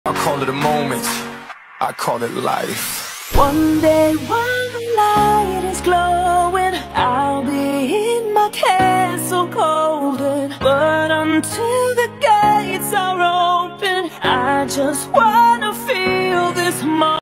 I call it a moment, I call it life. One day when the light is glowing, I'll be in my castle golden. But until the gates are open, I just wanna feel this moment.